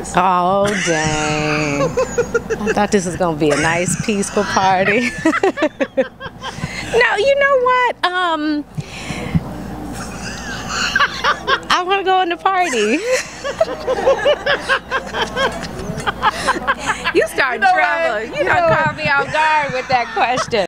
Christmas. Oh, dang. I thought this was going to be a nice, peaceful party. No, you know what? I want to go in the party. You start trouble. You don't caught me off guard with that question.